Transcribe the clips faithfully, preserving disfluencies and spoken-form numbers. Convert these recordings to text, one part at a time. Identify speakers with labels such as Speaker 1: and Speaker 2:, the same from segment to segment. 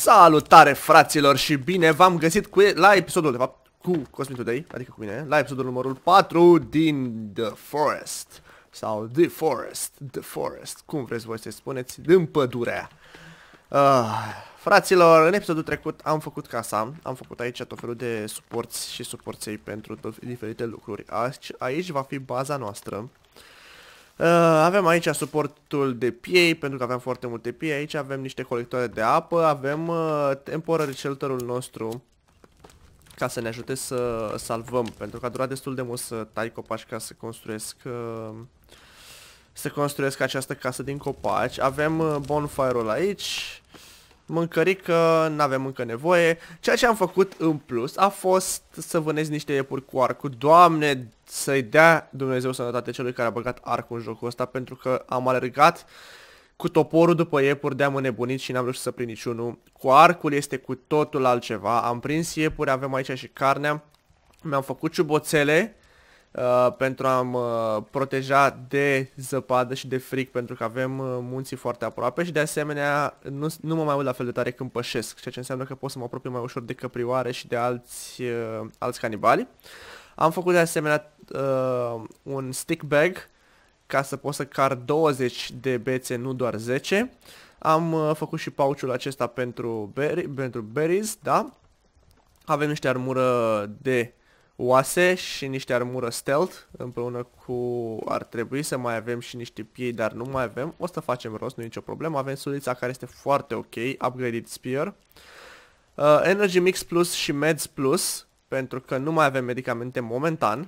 Speaker 1: Salutare, fraților, și bine v-am găsit cu la episodul, de fapt, cu Cosmin Today, adică cu mine, la episodul numărul patru din The Forest. Sau The Forest, The Forest, cum vreți voi să spuneți, din pădurea. Uh, fraților, în episodul trecut am făcut casa, am făcut aici tot felul de suporți și suporței pentru tot diferite lucruri. Aici, aici va fi baza noastră. Uh, avem aici suportul de piei, pentru că avem foarte multe piei. Aici avem niște colectoare de apă. Avem uh, temporary shelter-ul nostru, ca să ne ajute să salvăm, pentru că a durat destul de mult să tai copaci ca să construiesc uh, Să construiesc această casă din copaci. Avem uh, bonfire-ul aici. Mâncărică, n-avem încă nevoie. Ceea ce am făcut în plus a fost să vânez niște iepuri cu arcul. Doamne, să-i dea Dumnezeu sănătate celui care a băgat arcul în jocul ăsta, pentru că am alergat cu toporul după iepuri, de-am înnebunit și n-am reușit să prind niciunul. Cu arcul este cu totul altceva. Am prins iepuri, avem aici și carnea. Mi-am făcut ciuboțele uh, pentru a-mi uh, proteja de zăpadă și de frig, pentru că avem uh, munții foarte aproape și de asemenea nu, nu mă mai uit la fel de tare când pășesc, ceea ce înseamnă că pot să mă apropii mai ușor de căprioare și de alți, uh, alți canibali. Am făcut de asemenea uh, un stick bag ca să pot să car douăzeci de bețe, nu doar zece. Am uh, făcut și pouch-ul acesta pentru, berry, pentru berries, da? Avem niște armură de oase și niște armură stealth, împreună cu... ar trebui să mai avem și niște piei, dar nu mai avem. O să facem rost, nu e nicio problemă. Avem sulița care este foarte ok, upgraded spear. Uh, Energy Mix Plus și Meds Plus, pentru că nu mai avem medicamente momentan.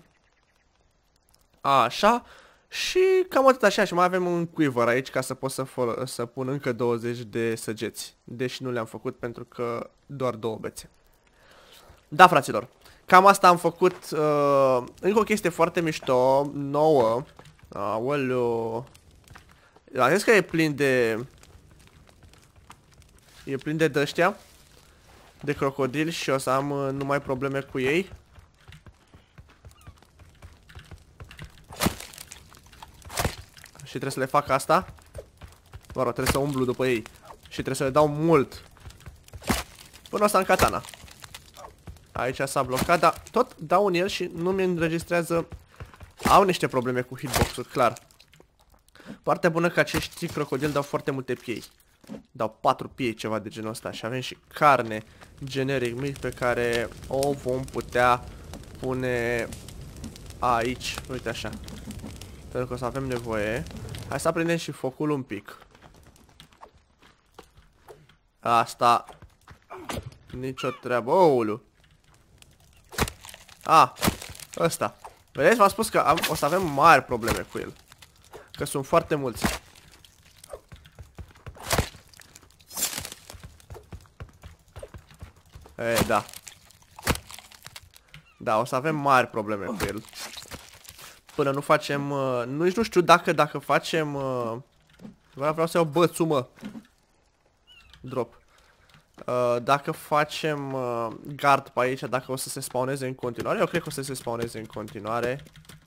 Speaker 1: Așa. Și cam atât așa, și mai avem un quiver aici ca să pot să, să pun încă douăzeci de săgeți. Deși nu le-am făcut pentru că doar două bețe. Da, fraților. Cam asta am făcut. Uh, încă o chestie foarte mișto, nouă. Aoleu. Am zis că e plin de... E plin de dăștia. De crocodili și o să am uh, numai probleme cu ei. Și trebuie să le fac asta. Mă rog, trebuie să umblu după ei. Și trebuie să le dau mult. Până o să am katana. Aici s-a blocat, dar tot dau în el și nu mi înregistrează. Au niște probleme cu hitbox-ul, clar. Partea bună că acești crocodili dau foarte multe piei. Dau patru piei, ceva de genul ăsta. Și avem și carne generic mic pe care o vom putea pune aici. Uite așa. Pentru că o să avem nevoie. Hai să aprindem și focul un pic. Asta. Nicio treabă. Oulu. A, ăsta. Vedeți, v-am spus că am, o să avem mari probleme cu el. Că sunt foarte mulți. E, da. Da, o să avem mari probleme cu el. Până nu facem... Uh, nu, nici nu știu dacă, dacă facem... Uh, vreau să iau bățul, mă. Drop. Uh, dacă facem uh, guard pe aici, dacă o să se spawneze în continuare. Eu cred că o să se spawneze în continuare.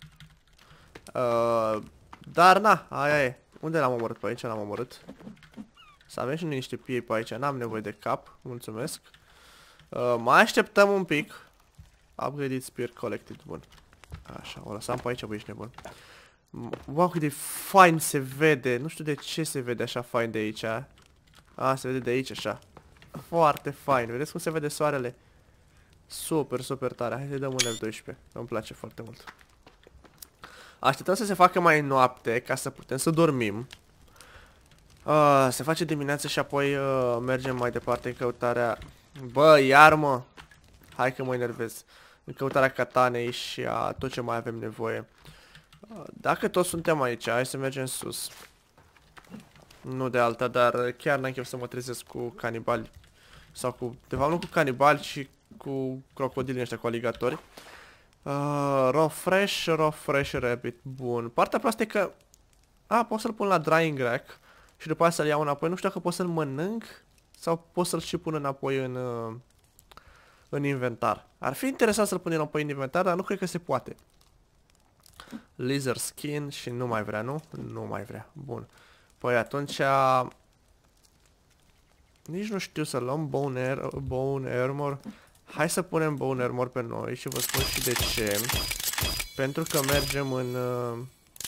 Speaker 1: Uh, dar na, aia e. Unde l-am omorât pe aici? L-am omorât. Să avem și noi niște piei pe aici. N-am nevoie de cap. Mulțumesc. Uh, mai așteptăm un pic. Upgraded spear collected. Bun. Așa, o lăsam pe aici, băi, ești nebun. Wow, cât de fain se vede. Nu știu de ce se vede așa fain de aici. A, se vede de aici așa. Foarte fain. Vedeți cum se vede soarele? Super, super tare. Hai să dăm un F doisprezece. Îmi place foarte mult. Așteptăm să se facă mai noapte ca să putem să dormim. Uh, se face dimineața și apoi uh, mergem mai departe în căutarea... Bă, iar mă! Hai că mă enervez. În căutarea catanei și a tot ce mai avem nevoie. Uh, dacă toți suntem aici, hai să mergem sus. Nu de alta, dar chiar n-am chef să mă trezesc cu canibali. Sau cu... De fapt nu cu canibali, ci cu crocodili ăștia, cu aligatori. Uh, raw fresh, raw fresh rabbit. Bun. Partea proastă e că... A, pot să-l pun la drying rack. Și după aceea să-l iau înapoi. Nu știu dacă pot să-l mănânc. Sau pot să-l și pun înapoi în... Uh, în inventar. Ar fi interesant să-l pun înapoi în inventar, dar nu cred că se poate. Lizard skin și nu mai vrea, nu? Nu mai vrea. Bun. Păi atunci... Nici nu știu să luăm bone, air, bone armor. Hai să punem bone armor pe noi și vă spun și de ce. Pentru că mergem în... Uh...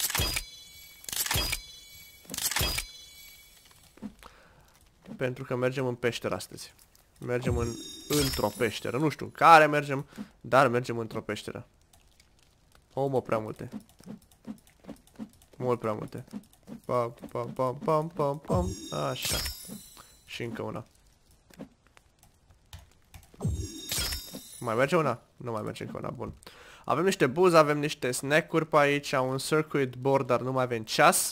Speaker 1: Pentru că mergem în peșteră astăzi. Mergem în, într-o peșteră. Nu știu în care mergem, dar mergem într-o peșteră. O, mă, prea multe. Mult prea multe. Pam, pam, pam, pam, pam, pam. Așa. Și încă una. Mai merge una? Nu mai merge încă una, bun. Avem niște buzi, avem niște snack-uri pe aici, un circuit board, dar nu mai avem ceas.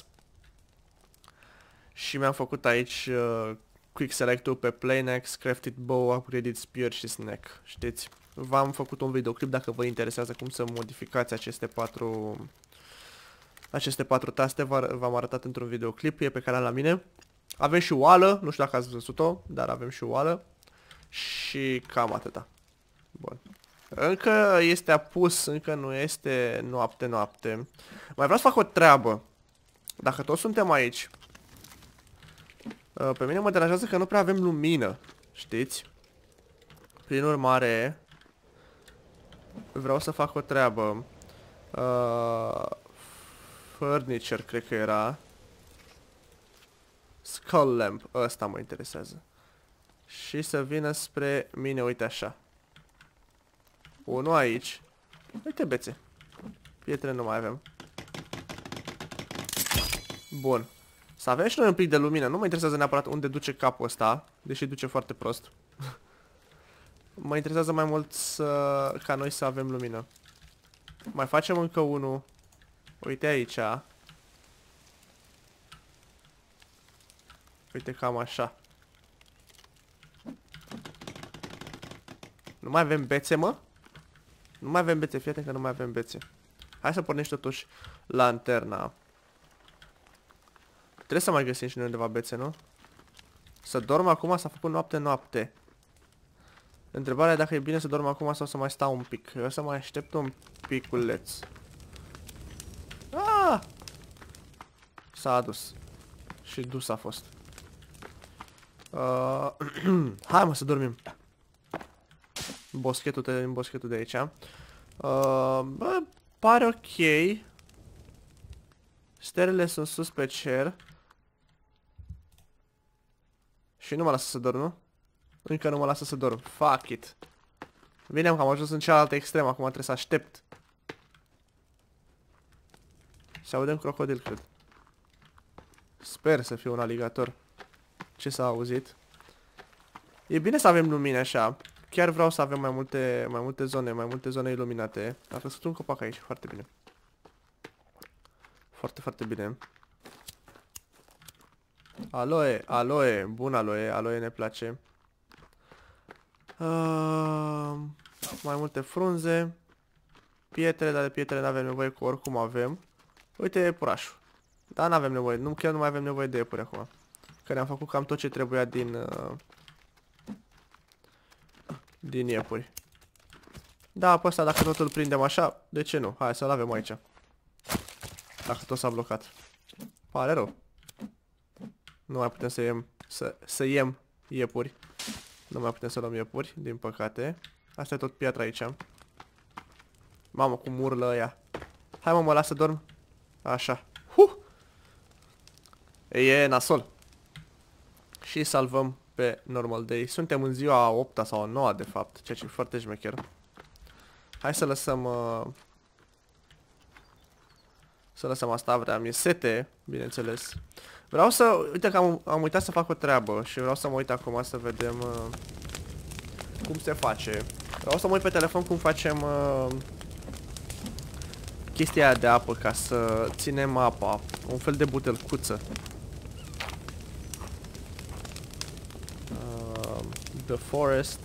Speaker 1: Și mi-am făcut aici uh, quick select-ul pe Planex, crafted bow, upgraded spear și snack. Știți? V-am făcut un videoclip dacă vă interesează cum să modificați aceste patru... Aceste patru taste, v-am arătat într-un videoclip, e pe canal la mine. Avem și oală, nu știu dacă ați văzut-o, dar avem și oală. Și cam atâta. Bun. Încă este apus, încă nu este noapte-noapte. Mai vreau să fac o treabă. Dacă toți suntem aici, pe mine mă deranjează că nu prea avem lumină, știți? Prin urmare, vreau să fac o treabă. Uh, furniture, cred că era. Skull lamp, ăsta mă interesează. Și să vină spre mine, uite așa. Unul aici. Uite bețe. Pietre nu mai avem. Bun. Să avem și noi un pic de lumină. Nu mă interesează neapărat unde duce capul ăsta, deși duce foarte prost. Mă interesează mai mult să... ca noi să avem lumină. Mai facem încă unul. Uite aici. Uite cam așa. Nu mai avem bețe, mă? Nu mai avem bețe, fii atent că nu mai avem bețe. Hai să pornești totuși lanterna. Trebuie să mai găsim și noi undeva bețe, nu? Să dorm acum, s-a făcut noapte-noapte. Întrebarea e dacă e bine să dorm acum sau să mai stau un pic. Eu o să mai aștept un piculeț. Ah! S-a adus. Și dus a fost. Uh, hai mă să dormim. Boschetul, te în boschetul de aici. Uh, bă, pare ok. Sterele sunt sus pe cer. Și nu mă lasă să dorm, nu? Încă nu mă lasă să dorm. Fuck it. Bine, am ajuns în cealaltă extremă. Acum trebuie să aștept. Și audem crocodil, cred. Sper să fie un aligator. Ce s-a auzit? E bine să avem lumini așa. Chiar vreau să avem mai multe, mai multe zone, mai multe zone iluminate. A crescut un copac aici, foarte bine. Foarte, foarte bine. Aloe, aloe, bun aloe, aloe ne place. Uh, mai multe frunze. Pietre, dar de pietre nu avem nevoie, că oricum avem. Uite iepurașul. Dar nu avem nevoie, nu, chiar nu mai avem nevoie de iepuri acum. Că ne-am făcut cam tot ce trebuia din... Uh, din iepuri. Da, pe ăsta dacă tot îl prindem așa, de ce nu? Hai să-l avem aici. Dacă tot s-a blocat. Pare rău. Nu mai putem să iem, să, să iem iepuri. Nu mai putem să luăm iepuri, din păcate. Asta e tot piatra aici. Mamă, cum urlă ăia. Hai mă, mă las să dorm. Așa. Huh! E nasol. Și salvăm pe normal day. Suntem în ziua a opta sau a noua de fapt, ceea ce e foarte șmecher. Hai să lăsăm... Uh... Să lăsăm asta, vreau, mi-e sete, bineînțeles. Vreau să... Uite că am, am uitat să fac o treabă și vreau să mă uit acum să vedem uh, cum se face. Vreau să mă uit pe telefon cum facem uh, chestia aia de apă ca să ținem apa. Un fel de butelcuță. Uh, the forest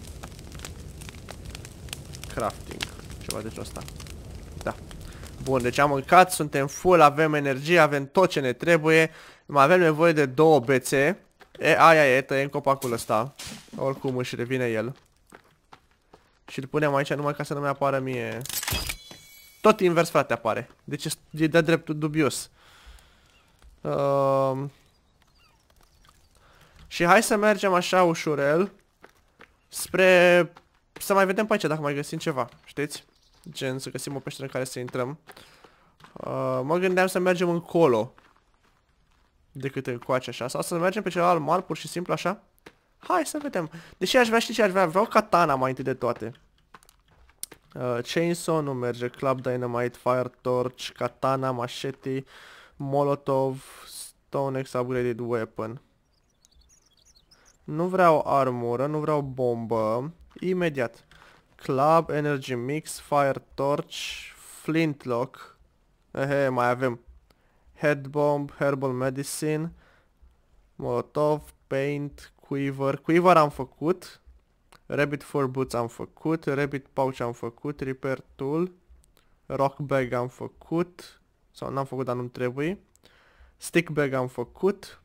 Speaker 1: crafting. Ceva de genul ăsta. Da. Bun, deci am mâncat, suntem full, avem energie, avem tot ce ne trebuie. Mai avem nevoie de două bețe. E, aia e, tăiem copacul ăsta. Oricum își revine el. Și îl punem aici numai ca să nu mi apară mie. Tot invers, frate, apare. Deci e de dreptul dubios. Uh... Și hai să mergem așa ușurel spre... să mai vedem pe aici dacă mai găsim ceva, știți? Gen să găsim o peșteră în care să intrăm. Uh, mă gândeam să mergem încolo decât încoace așa. Sau să mergem pe celălalt mal pur și simplu așa. Hai să vedem. Deși aș vrea, știi ce aș vrea? Vreau katana mai întâi de toate. Uh, chainsaw nu merge. Club dynamite, fire torch, katana, machete, molotov, stone axe upgraded weapon. Nu vreau armură, nu vreau bombă. Imediat. Club, energy mix, fire torch, flintlock. Ehe, mai avem. Head bomb, herbal medicine, molotov, paint, quiver. Quiver am făcut. Rabbit for boots am făcut. Rabbit pouch am făcut. Repair tool. Rock bag am făcut. Sau n-am făcut, dar nu-mi trebuie. Stick bag am făcut.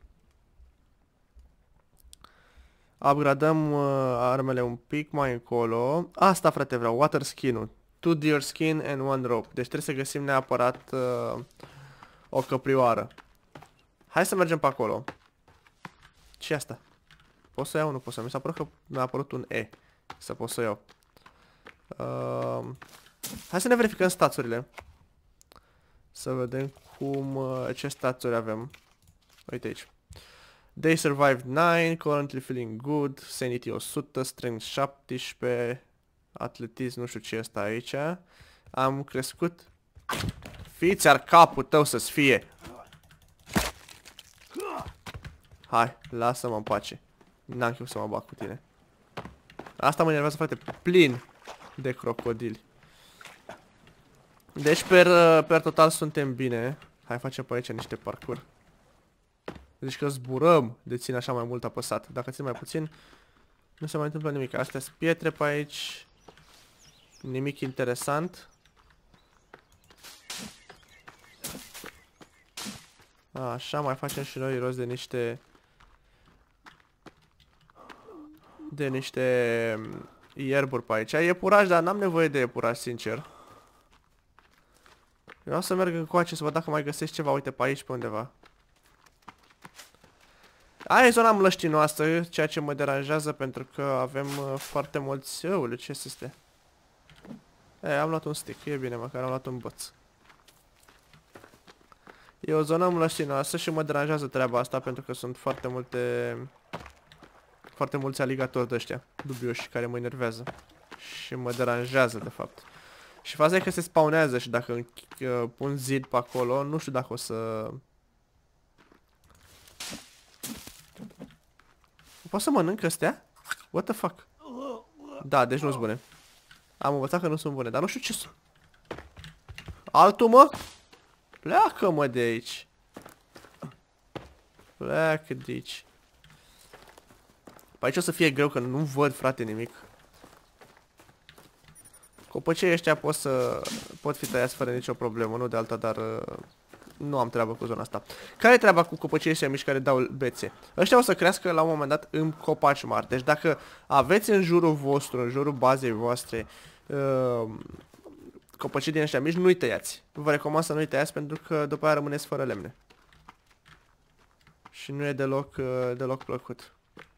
Speaker 1: Upgradăm uh, armele un pic mai încolo. Asta, frate, vreau. Water skin-ul. Two deer skin and one rope. Deci trebuie să găsim neapărat uh, o căprioară. Hai să mergem pe acolo. Ce asta? Pot să iau? Nu pot să. Mi s-a părut că mi-a apărut un E. Să pot să iau. Uh, hai să ne verificăm staturile. Să vedem cum, uh, ce staturi avem. Uite aici. Day survived nine, currently feeling good, sanity o sută, strength șaptesprezece, atletism, nu știu ce este aici. Am crescut. Fiți ar capul tău să-ți fie. Hai, lasă-mă în pace. N-am chef să mă bag cu tine. Asta mă enervează, frate, plin de crocodili. Deci, per, per total suntem bine. Hai, facem pe aici niște parcurs. Deci că zburăm de țin așa mai mult apăsat. Dacă țin mai puțin, nu se mai întâmplă nimic. Astea sunt pietre pe aici. Nimic interesant. Așa, mai facem și noi rost de niște... De niște ierburi pe aici. Iepuraș, dar n-am nevoie de iepuraș, sincer. Vreau să merg încoace să văd dacă mai găsesc ceva. Uite, pe aici, pe undeva. Aia e zona mlăștinoasă, ceea ce mă deranjează pentru că avem uh, foarte mulți... Ăule, ce este? E, am luat un stick, e bine, măcar am luat un băț. E o zonă mlăștinoasă și mă deranjează treaba asta pentru că sunt foarte multe... Foarte mulți aligatori de ăștia dubioși care mă enervează. Și mă deranjează, de fapt. Și faza e că se spawnează și dacă uh, pun zid pe acolo, nu știu dacă o să... Poți să mănânc astea? What the fuck? Da, deci nu-s bune. Am învățat că nu sunt bune, dar nu știu ce sunt. Altul, mă? Pleacă, mă, de aici. Pleacă de aici. Pe aici o să fie greu, că nu văd, frate, nimic. Copăcei ăștia pot să... pot fi tăiați fără nicio problemă, nu de alta, dar... Nu am treabă cu zona asta. Care e treaba cu copăcii ăștia mici care dau bețe? Ăștia o să crească la un moment dat în copaci mari. Deci dacă aveți în jurul vostru, în jurul bazei voastre, uh, copăcii din ăștia mici, nu-i tăiați. Vă recomand să nu-i tăiați pentru că după aia rămâneți fără lemne. Și nu e deloc, uh, deloc plăcut.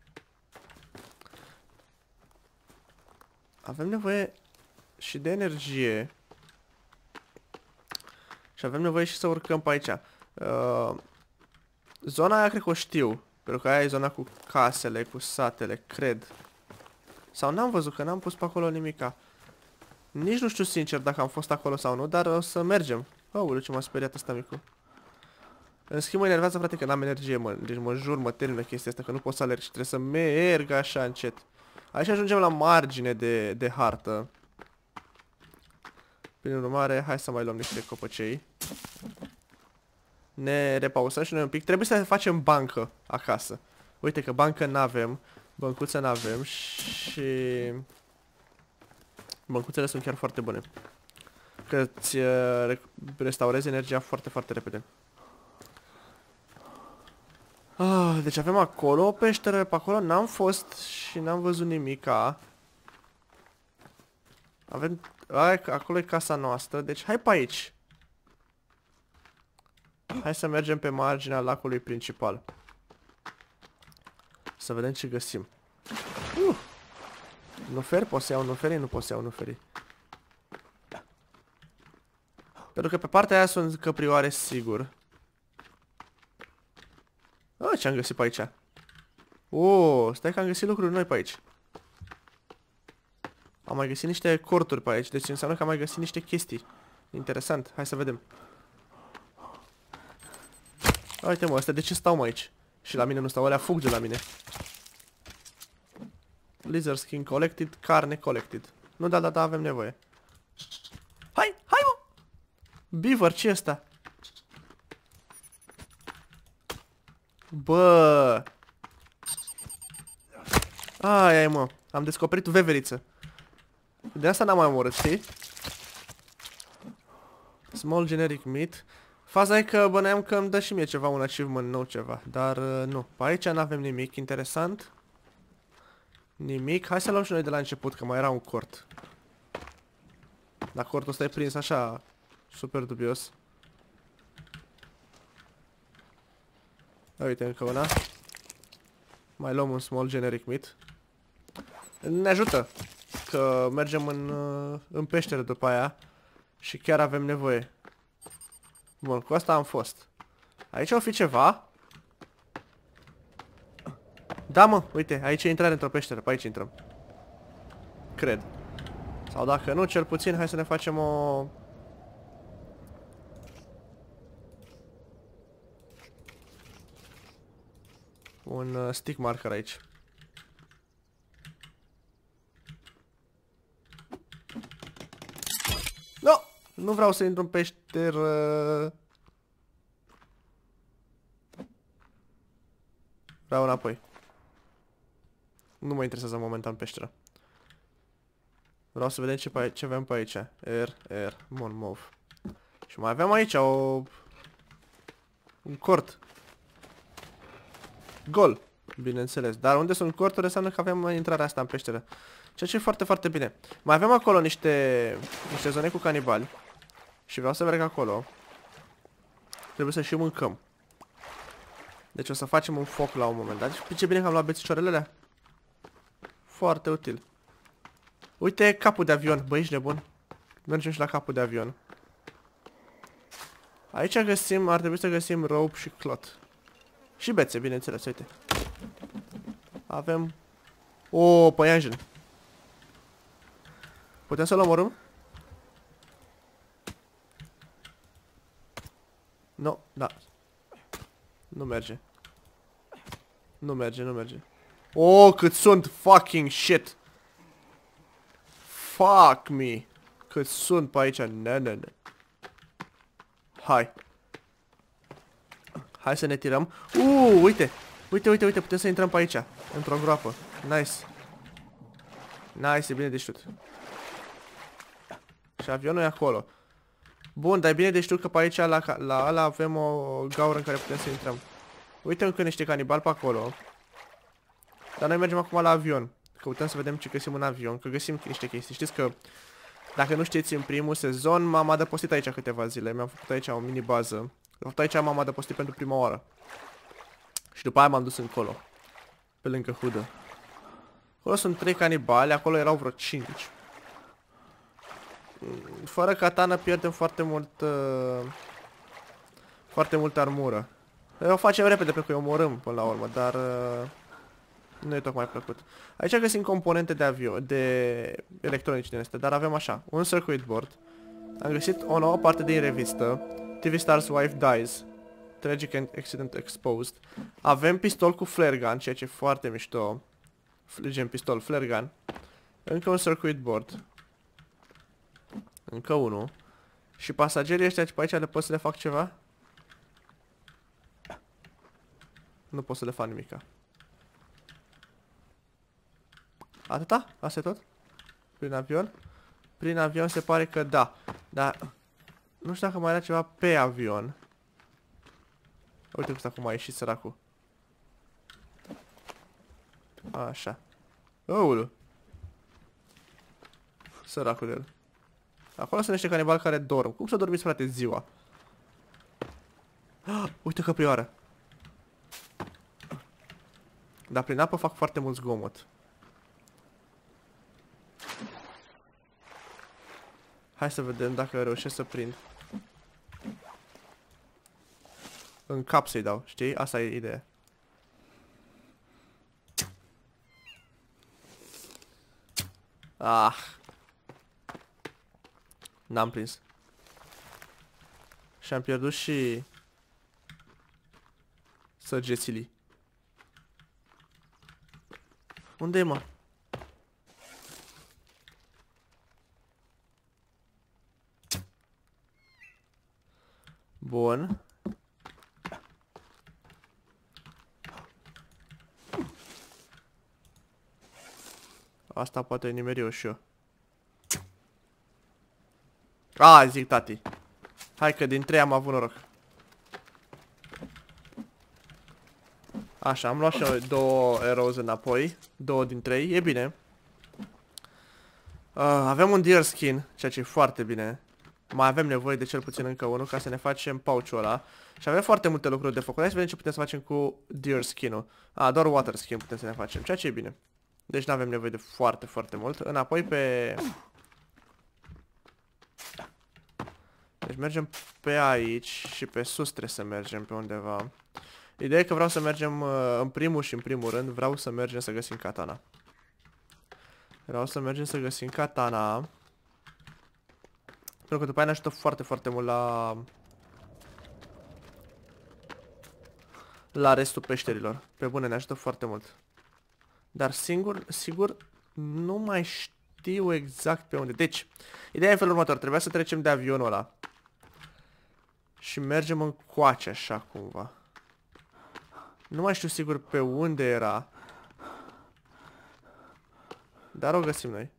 Speaker 1: Avem nevoie și de energie. Și avem nevoie și să urcăm pe aici. Uh, zona aia cred că o știu. Pentru că aia e zona cu casele, cu satele, cred. Sau n-am văzut, că n-am pus pe acolo nimica. Nici nu știu sincer dacă am fost acolo sau nu, dar o să mergem. Aoleu, ce m-a speriat ăsta micu. În schimb mă enervează, frate, că n-am energie, mă. Deci mă jur, mă termină chestia asta, că nu pot să alerg și trebuie să merg așa încet. Aici ajungem la margine de, de hartă. Prin urmare, hai să mai luăm niște copăcei. Ne repausăm și noi un pic. Trebuie să facem bancă acasă. Uite că bancă n-avem. Băncuță n-avem și... Băncuțele sunt chiar foarte bune. Că îți uh, restaurezi energia foarte, foarte repede. Ah, deci avem acolo o peșteră, pe acolo n-am fost și n-am văzut nimica. Avem... Aia, acolo e casa noastră, deci hai pe aici. Hai să mergem pe marginea lacului principal. Să vedem ce găsim. Uh! Nuferi? Poți să iau nuferi? Nu poți să iau nuferi. Pentru că pe partea aia sunt căprioare sigur. Ah, ce am găsit pe aici? Oh, stai că am găsit lucruri noi pe aici. Am mai găsit niște corturi pe aici, deci înseamnă că am mai găsit niște chestii. Interesant, hai să vedem. Uite mă, astea de ce stau mă aici? Și la mine nu stau, alea fug de la mine. Lizard skin collected, carne collected. Nu, da, da, da, avem nevoie. Hai, hai mă! Beaver, ce e ăsta? Bă! Ai, ai mă, am descoperit veveriță. De asta n-am mai omorât, știi? Small generic meat. Faza e că băneam că îmi dă și mie ceva, un achievement nou ceva. Dar uh, nu, pe aici n-avem nimic interesant. Nimic, hai să luăm și noi de la început, că mai era un cort. Dar cortul ăsta e prins așa, super dubios. Uite încă una. Mai luăm un small generic meat. Ne ajută că mergem în, în peșteră după aia. Și chiar avem nevoie. Bun, cu asta am fost. Aici o fi ceva. Da mă, uite, aici e intrare într-o peșteră, pe aici intrăm. Cred. Sau dacă nu, cel puțin, hai să ne facem o... Un uh, stick marker aici. No! Nu vreau să intru în peșteră. Vreau înapoi. Nu mă interesează momentan peșteră. Vreau să vedem ce, pe, ce avem pe aici. R, R, mon, mov. Și mai avem aici o... un cort. Gol. Bineînțeles. Dar unde sunt corturi înseamnă că avem intrarea asta în peșteră. Ceea ce e foarte, foarte bine. Mai avem acolo niște, niște zone cu canibali. Și vreau să merg acolo. Trebuie să și mâncăm. Deci o să facem un foc la un moment dat. Și ce bine că am luat bețișoarele alea. Foarte util. Uite capul de avion. Băi, ești nebun. Mergem și la capul de avion. Aici găsim, ar trebui să găsim rope și clot. Și bețe, bineînțeles, uite. Avem... O, păianjen. Putem să-l omorâm? Nu, da. Nu merge. Nu merge, nu merge. Oh, cât sunt fucking shit. Fuck me. Cât sunt pe aici. Ne, ne, ne. Hai. Hai să ne tirăm. Uh, uite. Uite, uite, uite. Putem să intrăm pe aici. Într-o groapă. Nice. Nice, e bine de știut. Și avionul e acolo. Bun, dar e bine de știut că pe aici la, la ala avem o gaură în care putem să intrăm. Uite încă niște canibali pe acolo. Dar noi mergem acum la avion. Căutăm să vedem ce găsim în avion. Că găsim niște chestii. Știți că, dacă nu știți, în primul sezon m-am adăpostit aici câteva zile. Mi-am făcut aici o mini bază. De fapt aici m-am adăpostit pentru prima oară. Și după aia m-am dus încolo. Pe lângă hudă. Acolo sunt trei canibali. Acolo erau vreo cinci. Fără katana pierdem foarte mult uh, Foarte multă armură. O facem repede pentru că îi omorâm până la urmă. Dar uh, nu e tocmai plăcut. Aici găsim componente de avion, de electronici din astea. Dar avem așa, un circuit board. Am găsit o nouă parte din revistă, T V Star's Wife Dies, Tragic Accident Exposed. Avem pistol cu flare gun, ceea ce e foarte mișto. Gen pistol, flare gun. Încă un circuit board. Încă unul. Și pasagerii ăștia pe aici le pot să le fac ceva? Nu pot să le fac nimica. Atâta? Asta e tot? Prin avion? Prin avion se pare că da. Dar nu știu dacă mai era ceva pe avion. Uite cum acum a ieșit săracul. Așa. Oulu. Săracul de el. Acolo sunt niște canibali care dorm. Cum să dormiți, frate, ziua? Ah, uite căprioară. Dar prin apă fac foarte mult zgomot. Hai să vedem dacă reușesc să prind. În cap să-i dau, știi? Asta e ideea. Ah. N-am prins. Și am pierdut și săgețilii. Unde e, mă? Bun. Asta poate nimeri eu și eu. A, zic tati. Hai că din trei am avut noroc. Așa, am luat și eu două arrows înapoi. Două din trei, e bine. uh, Avem un deer skin, ceea ce e foarte bine. Mai avem nevoie de cel puțin încă unul ca să ne facem pouch-ul ăla. Și avem foarte multe lucruri de făcut. Hai să vedem ce putem să facem cu deer skin-ul. A, doar water skin putem să ne facem, ceea ce e bine. Deci nu avem nevoie de foarte, foarte mult. Înapoi pe... Deci mergem pe aici și pe sus trebuie să mergem pe undeva. Ideea e că vreau să mergem uh, în primul și în primul rând vreau să mergem să găsim katana. Vreau să mergem să găsim katana. Pentru că după aia ne ajută foarte, foarte mult la... La restul peșterilor. Pe bune, ne ajută foarte mult. Dar singur, sigur, nu mai știu exact pe unde. Deci, ideea e în felul următor. Trebuia să trecem de avionul ăla. Și mergem încoace așa cumva. Nu mai știu sigur pe unde era. Dar o găsim noi.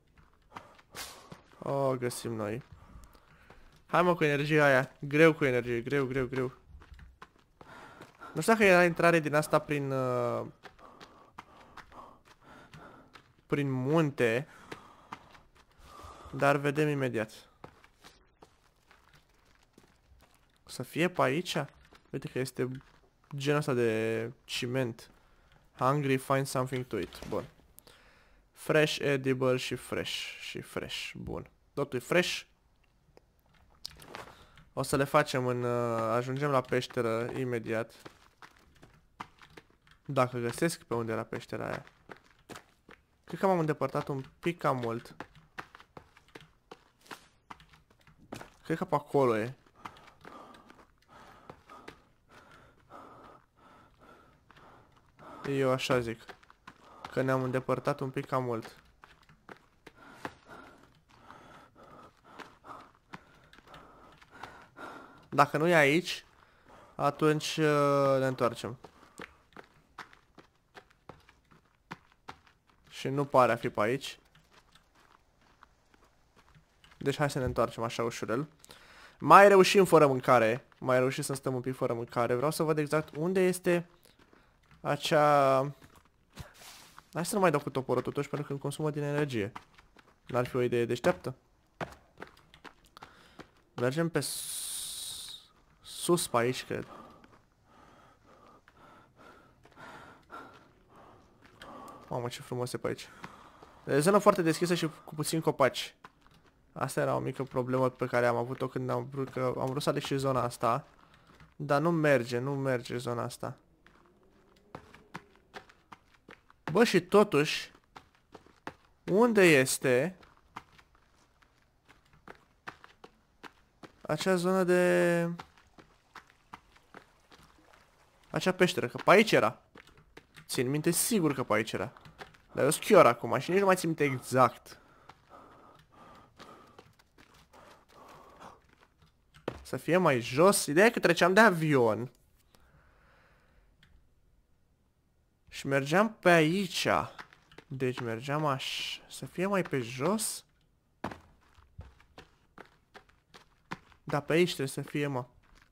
Speaker 1: O găsim noi. Hai mă cu energia aia. Greu cu energie. Greu, greu, greu. Nu știu dacă era intrare din asta prin... Uh, prin munte. Dar vedem imediat. Să fie pe aici? Uite că este genul ăsta de ciment. Hungry, find something to eat. Bun. Fresh, edible și fresh. Și fresh. Bun. Totul e fresh. O să le facem în... Uh, ajungem la peșteră imediat. Dacă găsesc pe unde era peștera aia. Cred că m-am îndepărtat un pic cam mult. Cred că pe acolo e. Eu așa zic. Că ne-am îndepărtat un pic cam mult. Dacă nu e aici, atunci uh, ne întoarcem. Și nu pare a fi pe aici. Deci hai să ne întoarcem așa ușurel. Mai reușim fără mâncare. Mai reușim să stăm un pic fără mâncare. Vreau să văd exact unde este acea... Hai să nu mai dau cu toporul totuși, pentru că îmi consumă din energie. N-ar fi o idee deșteaptă. Mergem pe sus pe aici, cred. Mamă, ce frumos e pe aici. E zonă foarte deschisă și cu puțini copaci. Asta era o mică problemă pe care am avut-o când am vrut, că am vrut să aleg și zona asta. Dar nu merge, nu merge zona asta. Bă, și totuși, unde este acea zonă de... acea peșteră, că pe aici era. Țin minte sigur că pe aici era. Dar eu schior acum și nici nu mai țin minte exact. Să fie mai jos. Ideea e că treceam de avion. Și mergeam pe aici. Deci mergeam așa. Să fie mai pe jos. Da, pe aici trebuie să fie, mă.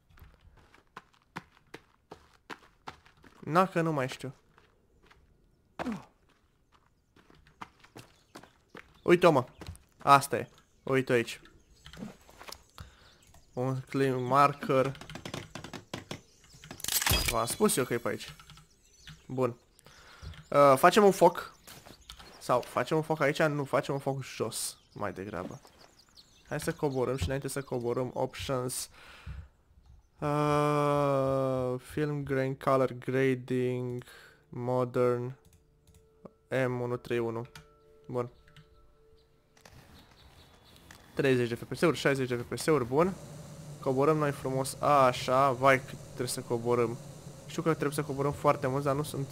Speaker 1: Na, că nu mai știu. Uite-o, mă. Asta e. Uite aici. Un clean marker. V-am spus eu că e pe aici. Bun. Uh, facem un foc. Sau facem un foc aici? Nu, facem un foc jos. Mai degrabă. Hai să coborâm și înainte să coborâm options. Uh, film grain, color grading, modern, M unu trei unu. Bun. treizeci de F P S-uri, șaizeci de F P S-uri, bun. Coborâm noi frumos, a, așa, vai cât trebuie să coborâm. Știu că trebuie să coborâm foarte mult, dar nu sunt...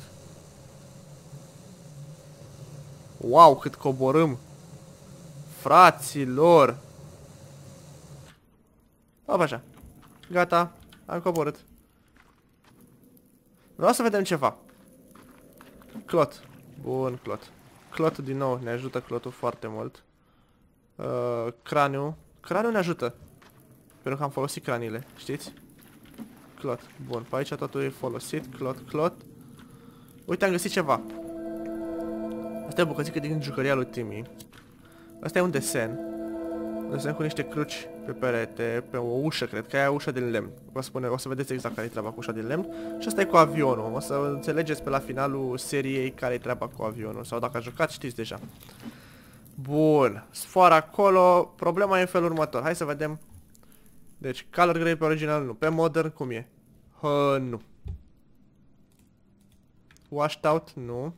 Speaker 1: Wow, cât coborâm! Fraților! Hop, așa. Gata, am coborât. Vreau să vedem ceva. Clot. Bun, clot. Clotul din nou, ne ajută clotul foarte mult. Uh, craniu. Craniu ne ajută. Pentru că am folosit craniile, știți? Clot. Bun, pe aici totul e folosit. Clot, clot. Uite, am găsit ceva. Asta e o bucățică din jucăria lui Timmy. Asta e un desen. Un desen cu niște cruci pe perete, pe o ușă, cred că e ușa din lemn. Vă spune, o să vedeți exact care e treaba cu ușa din lemn. Și asta e cu avionul. O să înțelegeți pe la finalul seriei care e treaba cu avionul. Sau dacă a jucat, știți deja. Bun. Sfoara acolo. Problema e în felul următor. Hai să vedem. Deci, color grade pe original nu. Pe modern cum e? Hă, nu. Washed out nu.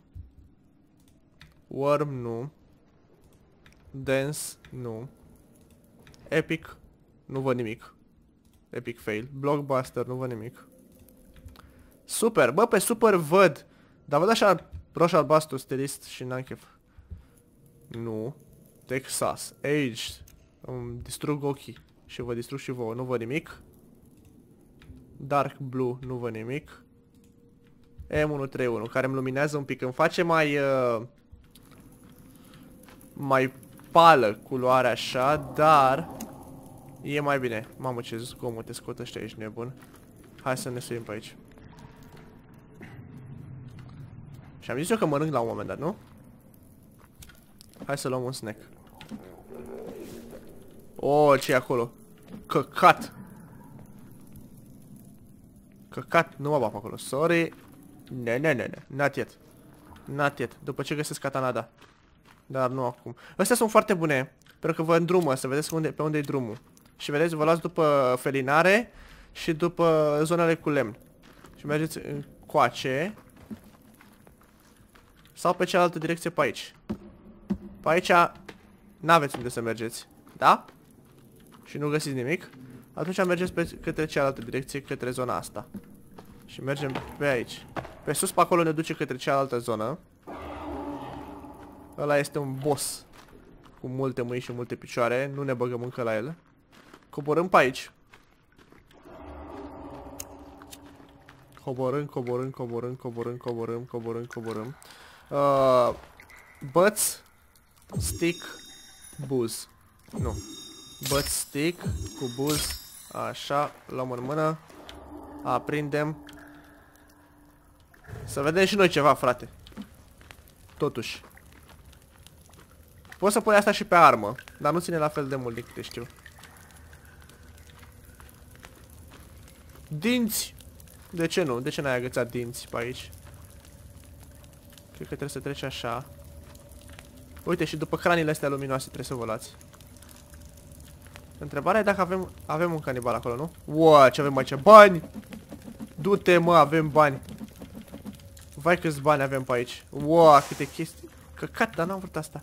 Speaker 1: Worm nu. Dance nu. Epic nu văd nimic. Epic fail. Blockbuster nu văd nimic. Super. Bă, pe super văd. Dar văd așa roșu-albastru, stilist și n-am chef. Nu. Texas. Aged. Îmi distrug ochii. Și vă distrug și vouă. Nu văd nimic. Dark blue. Nu văd nimic. M unu trei unu. Care îmi luminează un pic. Îmi face mai... Uh, mai pală culoarea așa. Dar... E mai bine. Mamă, ce zgomote scot ăștia, ești nebun. Hai să ne suim pe aici. Și am zis eu că mănânc la un moment dat, nu? Hai să luăm un snack. Oh, ce e acolo? Căcat! Căcat, nu mă bag acolo, sorry. Ne, ne, ne, ne, not yet. Not yet, după ce găsesc katana, da. Dar nu acum. Astea sunt foarte bune, pentru că vă îndrumă, să vedeți unde, pe unde e drumul. Și vedeți, vă luați după felinare și după zonele cu lemn. Și mergeți încoace. Sau pe cealaltă direcție pe aici. Pe aici n-aveți unde să mergeți. Da? Și nu găsiți nimic. Atunci mergeți pe, către cealaltă direcție, către zona asta. Și mergem pe aici. Pe sus pe acolo ne duce către cealaltă zonă. Ăla este un boss cu multe mâini și multe picioare. Nu ne băgăm încă la el. Coborâm pe aici. Coborâm, coborâm, coborâm, coborâm, coborâm, coborâm, coborâm. Uh, băț, stick, buz. Nu. Băț, stick, cu buz. Așa, luăm în mână. Aprindem. Să vedem și noi ceva, frate. Totuși. Poți să pui asta și pe armă, dar nu ține la fel de mult, de câte știu. Dinți! De ce nu? De ce n-ai agățat dinți pe aici? Cred că trebuie să treci așa. Uite, și după craniile astea luminoase trebuie să vă luați. Întrebarea e dacă avem, avem un canibal acolo, nu? Uau, ce avem aici? Bani! Du-te, mă, avem bani. Vai câți bani avem pe aici. Uau, câte chestii. Căcat, dar n-am vrut asta.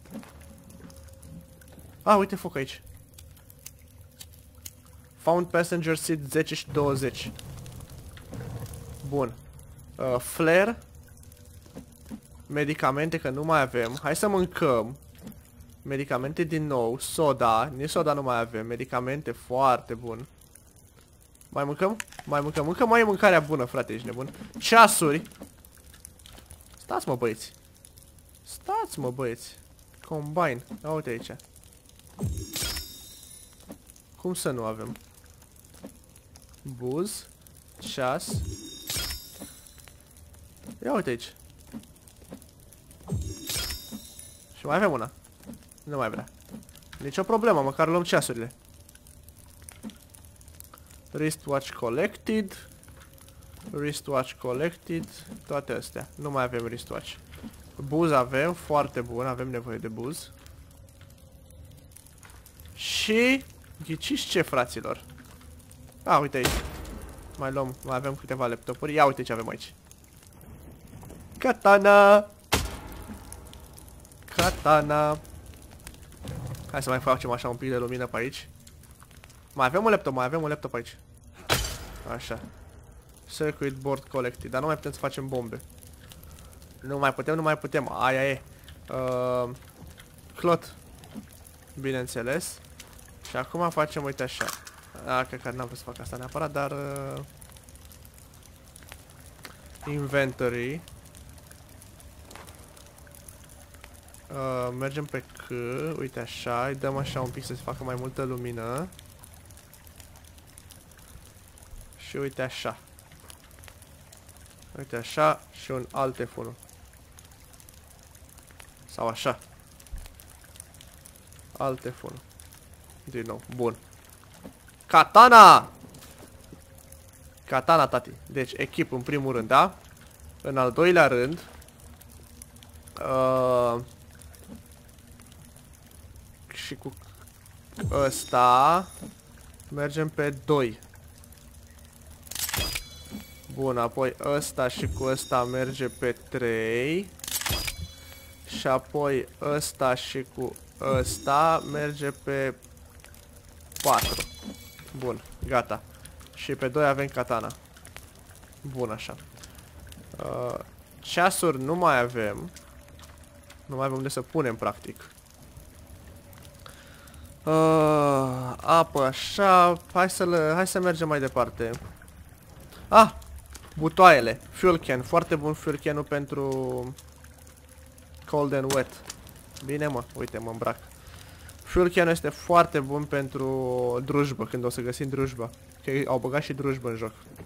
Speaker 1: Ah, uite foc aici. Found passenger seat zece și douăzeci. Bun. Uh, flare. Medicamente, că nu mai avem. Hai să mâncăm. Medicamente din nou. Soda. Nici soda nu mai avem. Medicamente, foarte bun. Mai mâncăm? Mai mâncăm. Încă mai e mâncarea bună, frate, ești nebun. Ceasuri. Stați, mă, băieți. Stați, mă, băieți. Combine. A, uite aici. Cum să nu avem? Buz. Ceas. Ia uite aici. Și mai avem una. Nu mai vrea. Nici o problemă, măcar luăm ceasurile. Wristwatch collected. Wristwatch collected. Toate astea. Nu mai avem wristwatch. Buz avem, foarte bun, avem nevoie de buz. Și... ghiciți ce, fraților? A, uite aici. Mai luăm, mai avem câteva laptopuri. Ia uite ce avem aici. Katana! Katana! Hai să mai facem așa un pic de lumină pe aici. Mai avem un laptop, mai avem un laptop aici. Așa. Circuit board collected, dar nu mai putem să facem bombe. Nu mai putem, nu mai putem. Aia e. Uh, clot. Bineînțeles. Și acum facem, uite așa. A, cred că n-am vrut să fac asta neapărat, dar... Uh, inventory. Uh, mergem pe C, uite așa, îi dăm așa un pic să se facă mai multă lumină. Și uite așa. Uite așa și un alt F unu. Sau așa. Alt F unu. Din nou, bun. Katana! Katana, tati. Deci, echip în primul rând, da? În al doilea rând... Uh, și cu ăsta... mergem pe doi. Bun, apoi ăsta și cu ăsta merge pe trei. Și apoi ăsta și cu ăsta merge pe patru. Bun, gata. Și pe doi avem katana. Bun, așa. Uh, ceasuri nu mai avem. Nu mai avem unde să punem, practic. Uh, apă, așa. Hai să, hai să mergem mai departe. Ah! Butoaiele. Fuel can. Foarte bun fuel can-ul pentru cold and wet. Bine, mă. Uite, mă îmbrac. Fuel can este foarte bun pentru drujbă, când o să găsim drujba. Că au băgat și drujbă în joc.